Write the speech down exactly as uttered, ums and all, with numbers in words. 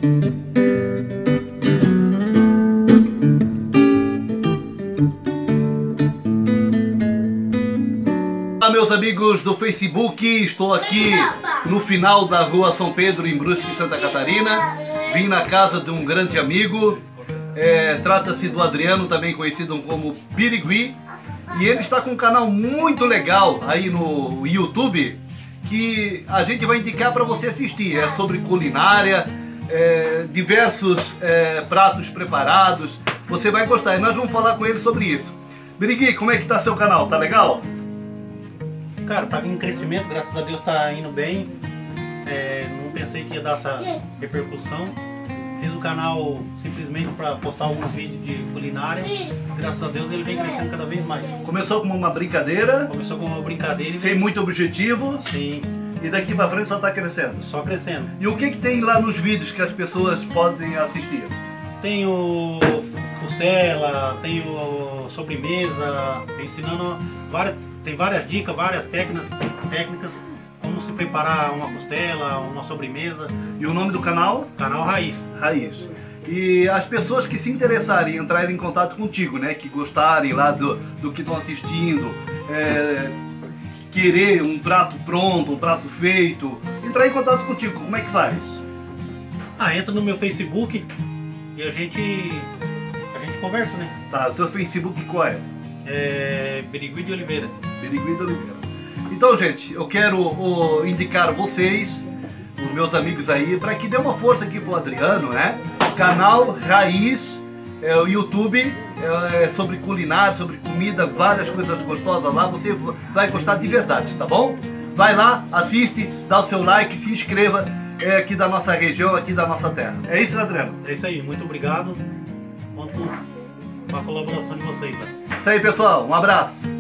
Olá, meus amigos do Facebook, estou aqui no final da rua São Pedro, em Brusque, Santa Catarina. Vim na casa de um grande amigo, é, trata-se do Adriano, também conhecido como Birigui. E ele está com um canal muito legal aí no YouTube, que a gente vai indicar para você assistir. É sobre culinária, é, diversos é, pratos preparados, você vai gostar. E nós vamos falar com ele sobre isso. Birigui, como é que está seu canal? Tá legal? Cara, tá em crescimento, graças a Deus tá indo bem. É, não pensei que ia dar essa repercussão. Fiz o canal simplesmente para postar alguns vídeos de culinária. Graças a Deus ele vem crescendo cada vez mais. Começou como uma brincadeira. Começou como uma brincadeira e sem vem... muito objetivo. Sim. E daqui para frente só tá crescendo. Só crescendo. E o que que tem lá nos vídeos que as pessoas podem assistir? Tem o costela, tem o sobremesa, ensinando várias, tem várias dicas, várias técnicas, técnicas como se preparar uma costela, uma sobremesa. E o nome do canal? Canal Raiz. Raiz. E as pessoas que se interessarem, entrarem em contato contigo, né, que gostarem lá do, do que estão assistindo, é, querer um prato pronto, um prato feito, entrar em contato contigo, como é que faz? Ah, entra no meu Facebook e a gente, a gente conversa, né? Tá, o teu Facebook qual é? É Birigui de Oliveira. Birigui de Oliveira. Então, gente, eu quero ó, indicar vocês, os meus amigos aí, para que dê uma força aqui pro Adriano, né? Canal Raiz, é, o YouTube, é, sobre culinária, sobre comida, várias coisas gostosas lá, você vai gostar de verdade, tá bom? Vai lá, assiste, dá o seu like, se inscreva, é, aqui da nossa região, aqui da nossa terra. É isso, Adriano? É isso aí, muito obrigado. Conto com a colaboração de vocês, tá? Isso aí, pessoal, um abraço.